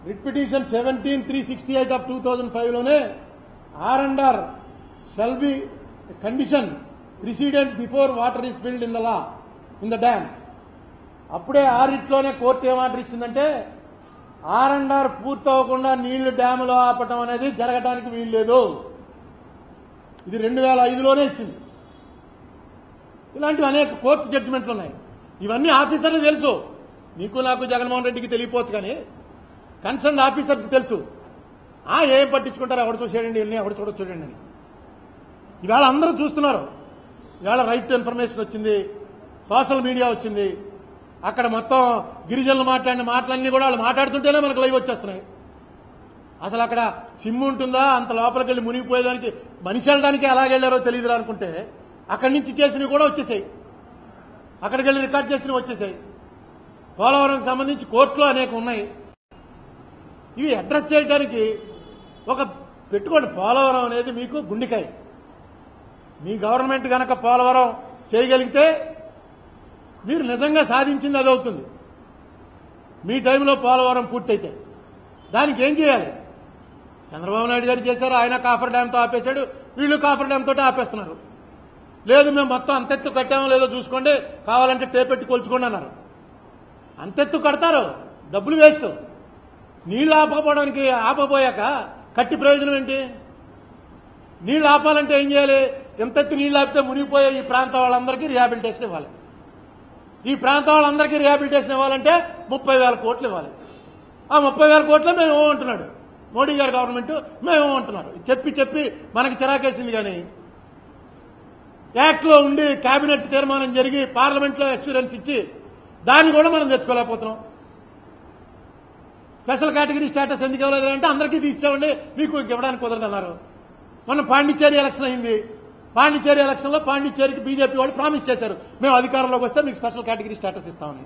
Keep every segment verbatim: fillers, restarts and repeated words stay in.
Writ petition seventeen three sixty eight of two thousand five లోనే R and R shall be condition precedent before water is filled in the law in the dam. అప్పుడే ఆ రిట్లోనే court ఏం order ఇచ్చిందంటే R and R పూర్తవకుండా నీళ్లు డ్యాములో ఆపటం అనేది జరగడానికి వీల్లేదు. ఇది రెండు వేల ఐదులోనే ఇచ్చింది. ఇలాంటివి అనేక కోర్టు జడ్జిమెంట్లు ఉన్నాయి. ఇవన్నీ ఆఫీసర్లు తెలుసు. నీకు నాకు జగన్మోహన్ రెడ్డికి తెలియపోవచ్చు, కానీ కన్సర్న్ ఆఫీసర్స్కి తెలుసు. ఆ ఏం పట్టించుకుంటారు, ఎవడు చూసేయండి ఇవన్నీ, ఎవడు చూడ చూడండి అని. ఇవాళ అందరూ చూస్తున్నారు. ఇవాళ రైట్ టు ఇన్ఫర్మేషన్ వచ్చింది, సోషల్ మీడియా వచ్చింది. అక్కడ మొత్తం గిరిజనులు మాట్లాడిన మాటలన్నీ కూడా వాళ్ళు మాట్లాడుతుంటేనే మనకు లైవ్ వచ్చేస్తున్నాయి. అసలు అక్కడ సిమ్ ఉంటుందా, అంత లోపలికి వెళ్ళి మునిగిపోయేదానికి మనిషి వెళ్ళడానికి ఎలాగెళ్లారో తెలియదు అనుకుంటే అక్కడి నుంచి చేసినవి కూడా వచ్చేసాయి. అక్కడికి వెళ్ళి రికార్డ్ చేసినవి వచ్చేసాయి. పోలవరం సంబంధించి కోర్టులో అనేక ఉన్నాయి. ఇవి అడ్రస్ చేయడానికి ఒక పెట్టుకోండి. పోలవరం అనేది మీకు గుండెకాయ. మీ గవర్నమెంట్ గనక పోలవరం చేయగలిగితే మీరు నిజంగా సాధించింది అదవుతుంది. మీ టైంలో పోలవరం పూర్తయితే దానికి ఏం చేయాలి? చంద్రబాబు నాయుడు గారు చేశారు. ఆయన కాఫర్ డ్యాంతో ఆపేశాడు, వీళ్ళు కాఫర్ డ్యామ్ తోటి ఆపేస్తున్నారు. లేదు మేము మొత్తం అంతెత్తు కట్టామో లేదో చూసుకోండి, కావాలంటే టేపెట్టి కొలుచుకోండి అన్నారు. అంతెత్తు కడతారు, డబ్బులు వేస్ట్. నీళ్లు ఆపకపోవడానికి ఆపపోయాక కట్టి ప్రయోజనం ఏంటి? నీళ్లు ఆపాలంటే ఏం చేయాలి? ఎంతెత్తు నీళ్లు ఆపితే మునిగిపోయే ఈ ప్రాంతం వాళ్ళందరికీ రిహాబిలిటేషన్ ఇవ్వాలి. ఈ ప్రాంతం వాళ్ళందరికీ రిహాబిలిటేషన్ ఇవ్వాలంటే ముప్పై వేల కోట్లు ఇవ్వాలి. ఆ ముప్పై వేల కోట్లు మేము అంటున్నాడు మోడీ గారి గవర్నమెంట్, మేము అంటున్నారు. చెప్పి చెప్పి మనకి చిరాకేసింది. కానీ యాక్ట్లో ఉండి కేబినెట్ తీర్మానం జరిగి పార్లమెంట్లో ఎక్స్యూరెన్స్ ఇచ్చి దాన్ని కూడా మనం తెచ్చుకోలేకపోతున్నాం. స్పెషల్ కేటగిరీ స్టేటస్ ఎందుకు ఇవ్వలేదు అంటే అందరికీ తీసేవండి, మీకు ఇవ్వడానికి కుదరదన్నారు. మొన్న పాండిచ్చేరి ఎలక్షన్ అయింది. పాండిచ్చేరి ఎలక్షన్లో పాండిచ్చేరికి బీజేపీ వాళ్ళు ప్రామిస్ చేశారు, మేము అధికారంలోకి వస్తే మీకు స్పెషల్ కేటగిరీ స్టేటస్ ఇస్తామని.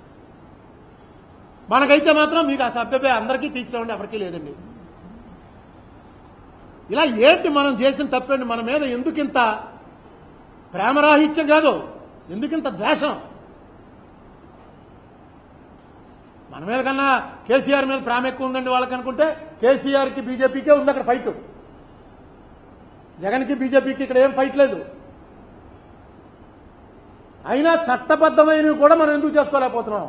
మనకైతే మాత్రం మీకు ఆ సభ్యపై అందరికీ తీసేవండి, ఎవరికీ లేదండి. ఇలా ఏంటి మనం చేసిన తప్పండి? మన మీద ఎందుకింత ప్రేమరాహిత్యం కాదు, ఎందుకింత ద్వేషం? మన మీద కన్నా కేసీఆర్ మీద ప్రేమ ఎక్కువ ఉందండి వాళ్ళకి అనుకుంటే, కేసీఆర్కి బీజేపీకే ఉంది అక్కడ ఫైట్. జగన్కి బీజేపీకి ఇక్కడ ఏం ఫైట్ లేదు. అయినా చట్టబద్ధమైనవి కూడా మనం ఎందుకు చేసుకోలేకపోతున్నాం?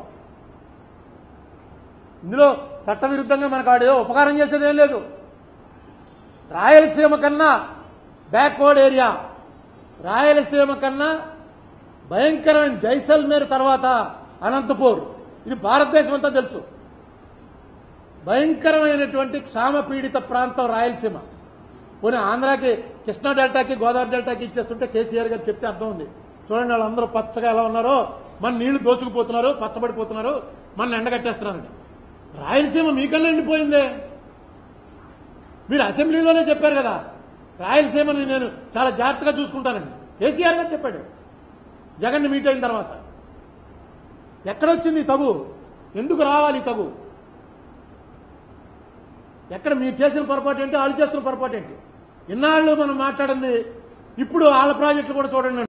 ఇందులో చట్టవిరుద్ధంగా మనకు ఆడేదో ఉపకారం చేసేది ఏం లేదు. రాయలసీమ కన్నా బ్యాక్వర్డ్ ఏరియా, రాయలసీమ కన్నా భయంకరమైన జైసల్మేర్ తర్వాత అనంతపూర్, ఇది భారతదేశం అంతా తెలుసు. భయంకరమైనటువంటి క్షామపీడిత ప్రాంతం రాయలసీమ. పోనీ ఆంధ్రాకి కృష్ణా డెల్టాకి గోదావరి డెల్టాకి ఇచ్చేస్తుంటే కేసీఆర్ గారు చెప్తే అర్థం ఉంది. చూడండి వాళ్ళందరూ పచ్చగా ఎలా ఉన్నారో, మన నీళ్లు దోచుకుపోతున్నారు, పచ్చబడిపోతున్నారు, మన ఎండగట్టేస్తున్నారండి. రాయలసీమ మీకన్నా ఎండిపోయిందే. మీరు అసెంబ్లీలోనే చెప్పారు కదా, రాయలసీమని నేను చాలా జాగ్రత్తగా చూసుకుంటానండి. కేసీఆర్ గారు చెప్పాడు జగన్ మీట్ అయిన తర్వాత. ఎక్కడొచ్చింది తగు? ఎందుకు రావాలి తగు? ఎక్కడ మీరు చేసిన పొరపాటు ఏంటి, వాళ్ళు చేస్తున్న పొరపాటు ఏంటి? ఇన్నాళ్ళు మనం మాట్లాడింది, ఇప్పుడు వాళ్ళ ప్రాజెక్టులు కూడా చూడండి.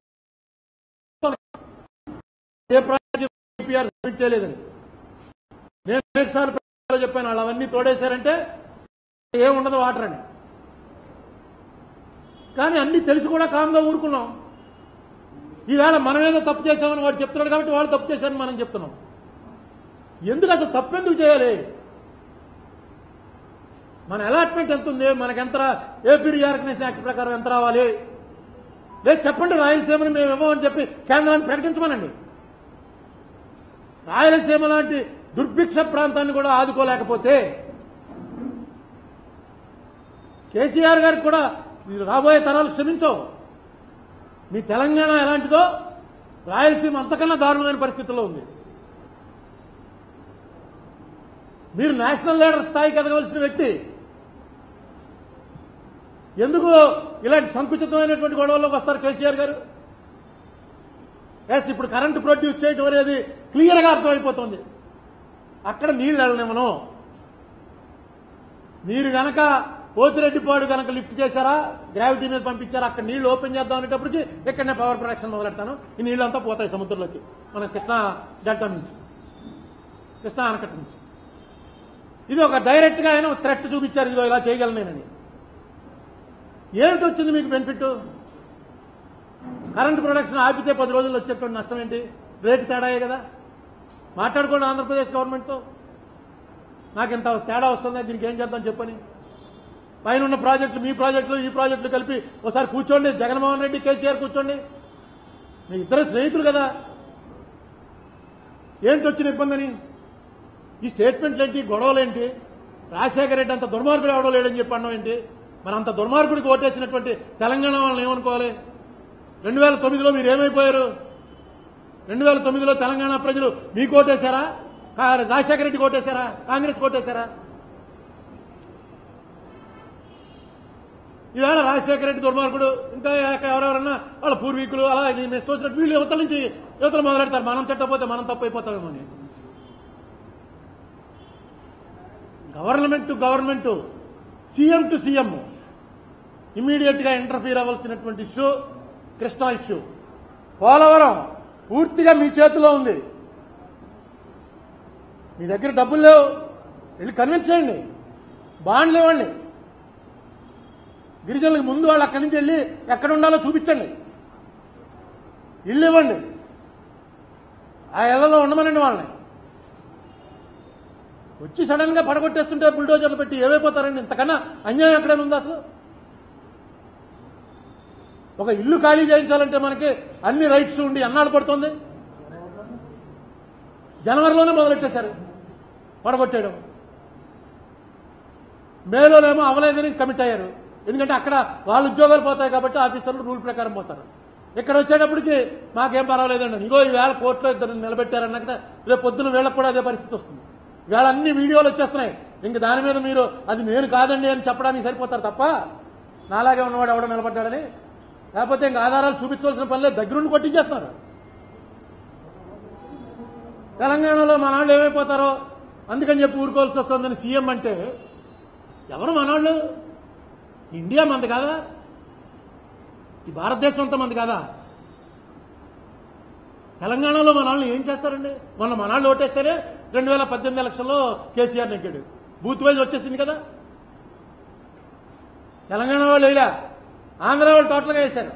ఏ ప్రాజెక్టు సబ్మిట్ చేయలేదని నేను అనేకసార్లు చెప్పాను. వాళ్ళు అవన్నీ తోడేశారంటే ఏముండదు వాటర్ అని. కానీ అన్ని తెలిసి కూడా కామ్గా ఊరుకున్నాం. ఈవేళ మనమేదో తప్పు చేశామని వాడు చెప్తున్నాడు కాబట్టి వాళ్ళు తప్పు చేశారని మనం చెప్తున్నాం. ఎందుకు అసలు తప్పు ఎందుకు చేయాలి? మన అలాట్మెంట్ ఎంత ఉంది, మనకి ఎంత, ఏపీ రీఆర్గనైజేషన్ యాక్ట్ ప్రకారం ఎంత రావాలి? లేదు చెప్పండి, రాయలసీమని మేము ఇవ్వమని చెప్పి కేంద్రాన్ని ప్రకటించమనండి. రాయలసీమ లాంటి దుర్భిక్ష ప్రాంతాన్ని కూడా ఆదుకోలేకపోతే కేసీఆర్ గారికి కూడా రాబోయే తరాలు క్షమించవు. మీ తెలంగాణ ఎలాంటిదో రాయలసీమ అంతకన్నా దారుణమైన పరిస్థితుల్లో ఉంది. మీరు నేషనల్ లీడర్ స్థాయికి ఎదగవలసిన వ్యక్తి ఎందుకు ఇలాంటి సంకుచితమైనటువంటి గొడవల్లోకి వస్తారు కేసీఆర్ గారు? ఎస్, ఇప్పుడు కరెంటు ప్రొడ్యూస్ చేయడం అనేది క్లియర్గా అర్థమైపోతుంది. అక్కడ నీళ్లు వెళ్ళనివ్వను. మీరు గనక పోతిరెడ్డిపాడు కనుక లిఫ్ట్ చేశారా, గ్రావిటీ మీద పంపించారా, అక్కడ నీళ్లు ఓపెన్ చేద్దాం అనేటప్పటికి ఇక్కడనే పవర్ ప్రొడక్షన్ మొదలెడతాను. ఈ నీళ్లంతా పోతాయి సముద్రంలోకి, మన కృష్ణా డెల్టా నుంచి, కృష్ణా ఆనకట్ట నుంచి. ఇది ఒక డైరెక్ట్గా ఆయన థ్రెట్ చూపించారు, ఇదో ఇలా చేయగలను నేనని. ఏమిటి వచ్చింది మీకు బెనిఫిట్? కరెంట్ ప్రొడక్షన్ ఆపితే పది రోజుల్లో వచ్చేటువంటి నష్టం ఏంటి? రేటు తేడాయే కదా. మాట్లాడుకోండి ఆంధ్రప్రదేశ్ గవర్నమెంట్తో, నాకు ఇంత తేడా వస్తుందా, దీనికి ఏం చేద్దాం చెప్పని. పైన ఉన్న ప్రాజెక్టులు, మీ ప్రాజెక్టులు, ఈ ప్రాజెక్టులు కలిపి ఒకసారి కూర్చోండి, జగన్మోహన్ రెడ్డి కేసీఆర్ కూర్చోండి, మీ ఇద్దరు స్నేహితులు కదా. ఏంటి వచ్చిన ఇబ్బందని? ఈ స్టేట్మెంట్లు ఏంటి, గొడవలేంటి? రాజశేఖర రెడ్డి అంత దుర్మార్గుడు ఎవడో లేడని చెప్పి అన్నాం ఏంటి? మరి అంత దుర్మార్గుడికి ఓటేసినటువంటి తెలంగాణ వాళ్ళని ఏమనుకోవాలి? రెండు వేల తొమ్మిదిలో మీరు ఏమైపోయారు? రెండు వేల తొమ్మిదిలో తెలంగాణ ప్రజలు మీకు ఓటేశారా? రాజశేఖర రెడ్డికి ఓటేశారా? కాంగ్రెస్ ఓటేశారా? ఈవేళ రాజశేఖర రెడ్డి దుర్మార్గుడు, ఇంకా ఎవరెవరన్నా వాళ్ళ పూర్వీకులు అలా నెక్స్ట్ వచ్చినట్టు వీళ్ళు యువతల నుంచి యువతలు మొదలెడతారు. మనం తిట్టకపోతే మనం తప్పు అయిపోతామేమో. Government to government, CM to CM immediate గా ఇంటర్ఫీర్ అవ్వాల్సినటువంటి ఇష్యూ కృష్ణా ఇష్యూ. పోలవరం పూర్తిగా మీ చేతిలో ఉంది. మీ దగ్గర డబ్బులు లేవు, వెళ్ళి కన్విన్స్ చేయండి, బాండ్లు ఇవ్వండి. గిరిజనులకు ముందు వాళ్ళు అక్కడి నుంచి వెళ్ళి ఎక్కడ ఉండాలో చూపించండి, ఇల్లు ఇవ్వండి, ఆ ఇళ్లలో ఉండమనండి వాళ్ళని. వచ్చి సడన్ గా పడగొట్టేస్తుంటే బుల్డోజర్లు పెట్టి ఏమైపోతారండి? ఇంతకన్నా అన్యాయం ఎక్కడైనా ఉందా అసలు? ఒక ఇల్లు ఖాళీ చేయించాలంటే మనకి అన్ని రైట్స్ ఉండి అన్నాడు పడుతుంది. జనవరిలోనే మొదలెట్టేశారు పడగొట్టేయడం. మేలోనేమో అవలేదని కమిట్ అయ్యారు, ఎందుకంటే అక్కడ వాళ్ళ ఉద్యోగాలు పోతాయి కాబట్టి ఆఫీసర్లు రూల్ ప్రకారం పోతారు. ఇక్కడ వచ్చేటప్పటికి మాకేం పర్వాలేదండి, ఇగో ఈ వేళ కోర్టులో ఇద్దరు నిలబెట్టారన్నాక రేపు పొద్దున వీళ్ళకి కూడా అదే పరిస్థితి వస్తుంది. వీళ్ళ అన్ని వీడియోలు వచ్చేస్తున్నాయి, ఇంక దాని మీద మీరు అది నేను కాదండి అని చెప్పడానికి సరిపోతారు తప్ప నాలాగే ఉన్నవాడు ఎవడో నిలబడ్డాడని, లేకపోతే ఇంక ఆధారాలు చూపించవలసిన పనిలే, దగ్గరుండి కొట్టించేస్తున్నారు. తెలంగాణలో మనాళ్ళు ఏమైపోతారో అందుకని చెప్పి ఊరుకోవాల్సి వస్తుందని సీఎం అంటే ఎవరు మనవాళ్ళు? ఇండియా మంది కాదా? ఈ భారతదేశం అంతా మంది కాదా? తెలంగాణలో మనాళ్ళని ఏం చేస్తారండి? మొన్న మనాళ్ళు ఓటేస్తేనే రెండు వేల పద్దెనిమిది ఎలక్షన్లో కేసీఆర్ నెగ్గాడు, బూత్ వైజ్ వచ్చేసింది కదా. తెలంగాణ వాళ్ళు వేయలే, ఆంధ్ర వాళ్ళు టోటల్గా వేశారు.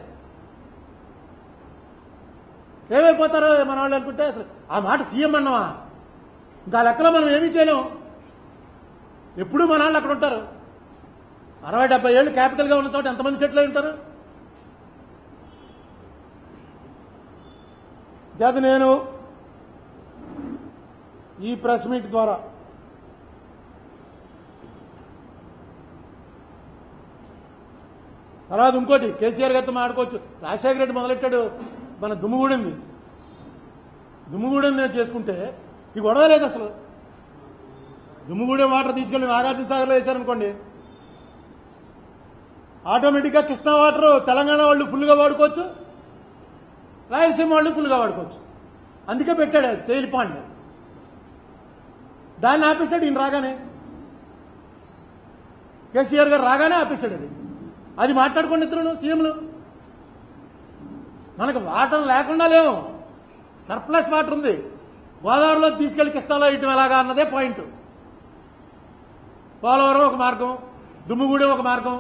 ఏమైపోతారో మన వాళ్ళు అనుకుంటే అసలు ఆ మాట సీఎం అన్నవా? ఇంకా లెక్కలో మనం ఏమీ చేయలేం. ఎప్పుడూ మన వాళ్ళు అక్కడ ఉంటారు. అరవై డెబ్బై ఏళ్ళు క్యాపిటల్గా ఉన్న చోట ఎంతమంది సెటిల్ అయి ఉంటారు? అది నేను ఈ ప్రెస్ మీట్ ద్వారా తర్వాత ఇంకోటి కేసీఆర్ గారితో మాట్లాడుకోవచ్చు. రాజశేఖర రెడ్డి మొదలెట్టాడు, మన దుమ్ముగూడింది దుమ్ముగూడెం చేసుకుంటే ఈ గొడవ లేదు అసలు. దుమ్ముగూడెం వాటర్ తీసుకెళ్లి నాగార్జున సాగర్లో వేశారనుకోండి, ఆటోమేటిక్గా కృష్ణా వాటర్ తెలంగాణ వాళ్ళు ఫుల్గా వాడుకోవచ్చు, రాయలసీమ వాళ్ళు ఫుల్గా వాడుకోవచ్చు. అందుకే పెట్టాడు తేలిపాండ్. దాన్ని ఆపేశాడు ఈయన రాగానే, కేసీఆర్ గారు రాగానే ఆపేశాడు. అది అది మాట్లాడుకోండి ఇద్దరు సీఎంలు. మనకు వాటర్ లేకుండా లేవు, సర్ప్లస్ వాటర్ ఉంది. గోదావరిలో తీసుకెళ్లి కృష్ణాలో ఇటు ఎలాగా అన్నదే పాయింట్. పోలవరం ఒక మార్గం, దుమ్ముగూడెం ఒక మార్గం.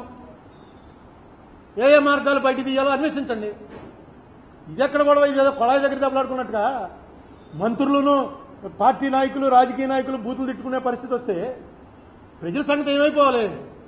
ఏ ఏ మార్గాలు బయట తీయాలో అన్వేషించండి. ఇదెక్కడ గొడవ? ఇదేదో కొళాయి దగ్గర దెబ్బలాడుకున్నట్టుగా మంత్రులను, పార్టీ నాయకులు, రాజకీయ నాయకులు బూతులు తిట్టుకునే పరిస్థితి వస్తే ప్రజల సంగతి ఏమైపోవాలి?